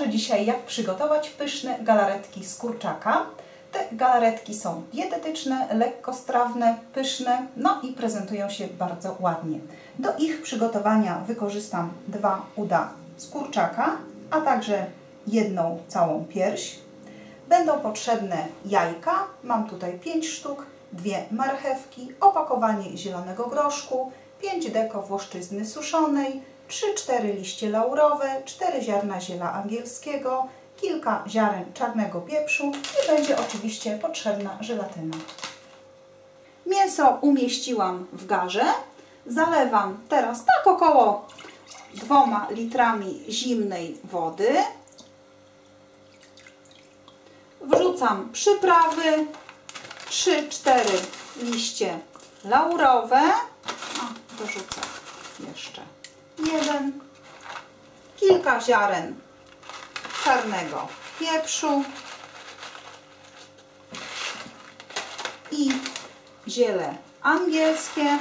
Pokażę dzisiaj, jak przygotować pyszne galaretki z kurczaka. Te galaretki są dietetyczne, lekkostrawne, pyszne, no i prezentują się bardzo ładnie. Do ich przygotowania wykorzystam 2 uda z kurczaka, a także jedną całą pierś. Będą potrzebne jajka, mam tutaj 5 sztuk, 2 marchewki, opakowanie zielonego groszku, 5 deko włoszczyzny suszonej, 3-4 liście laurowe, 4 ziarna ziela angielskiego, kilka ziaren czarnego pieprzu i będzie oczywiście potrzebna żelatyna. Mięso umieściłam w garze. Zalewam teraz tak około 2 litrami zimnej wody. Wrzucam przyprawy, 3-4 liście laurowe. Dorzucę jeszcze 1, kilka ziaren czarnego pieprzu i ziele angielskie.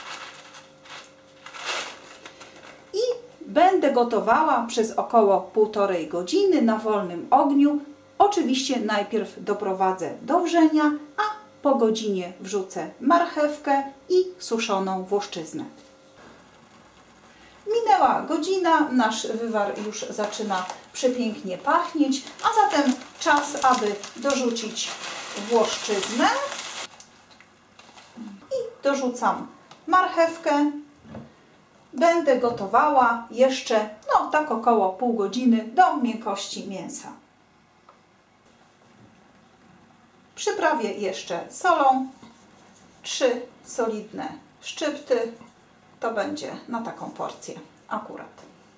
I będę gotowała przez około 1,5 godziny na wolnym ogniu. Oczywiście najpierw doprowadzę do wrzenia, a po godzinie wrzucę marchewkę i suszoną włoszczyznę. Minęła godzina, nasz wywar już zaczyna przepięknie pachnieć, a zatem czas, aby dorzucić włoszczyznę. I dorzucam marchewkę. Będę gotowała jeszcze tak około pół godziny do miękkości mięsa. Przyprawię jeszcze solą, 3 solidne szczypty, to będzie na taką porcję akurat.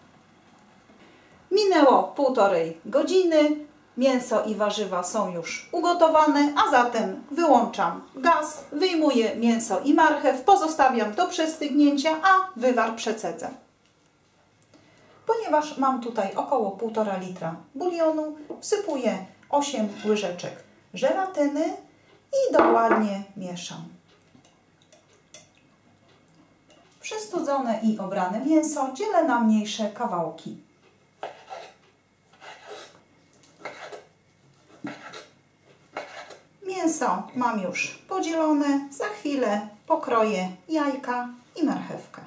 Minęło 1,5 godziny, mięso i warzywa są już ugotowane, a zatem wyłączam gaz, wyjmuję mięso i marchew, pozostawiam do przestygnięcia, a wywar przecedzę. Ponieważ mam tutaj około 1,5 litra bulionu, wsypuję 8 łyżeczek żelatyny i dokładnie mieszam. Przestudzone i obrane mięso dzielę na mniejsze kawałki. Mięso mam już podzielone, za chwilę pokroję jajka i marchewkę.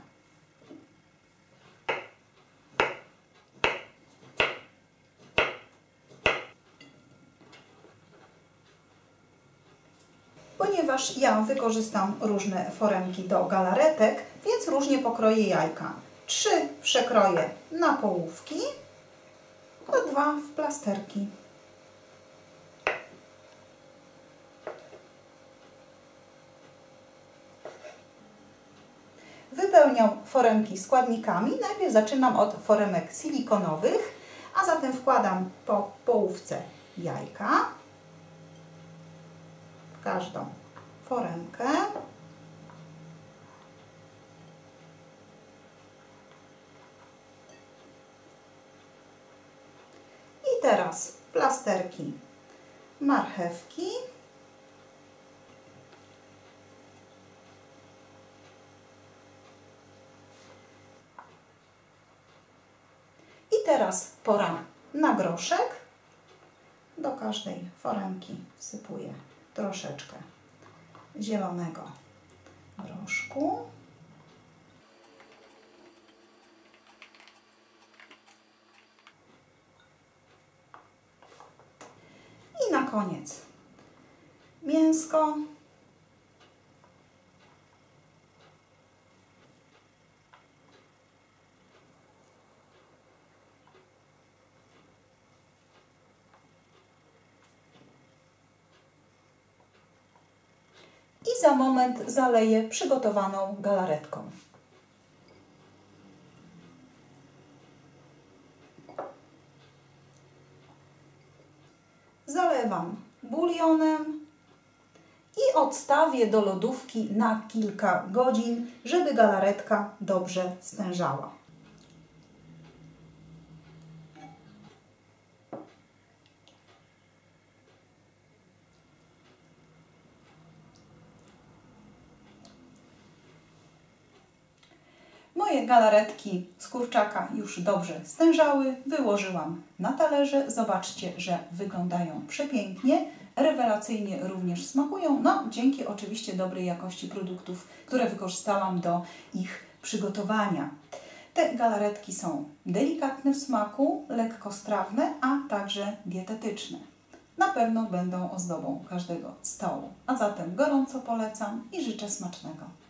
Ponieważ ja wykorzystam różne foremki do galaretek, więc różnie pokroję jajka. 3 przekroję na połówki, a 2 w plasterki. Wypełniam foremki składnikami. Najpierw zaczynam od foremek silikonowych, a zatem wkładam po połówce jajka w każdą foremkę. I teraz plasterki marchewki. I teraz pora na groszek. Do każdej foremki wsypuję troszeczkę zielonego groszku. I na koniec mięsko. I za moment zaleję przygotowaną galaretką. Zalewam bulionem i odstawię do lodówki na kilka godzin, żeby galaretka dobrze stężała. Moje galaretki z kurczaka już dobrze stężały, wyłożyłam na talerze. Zobaczcie, że wyglądają przepięknie, rewelacyjnie również smakują, no dzięki oczywiście dobrej jakości produktów, które wykorzystałam do ich przygotowania. Te galaretki są delikatne w smaku, lekkostrawne, a także dietetyczne. Na pewno będą ozdobą każdego stołu. A zatem gorąco polecam i życzę smacznego.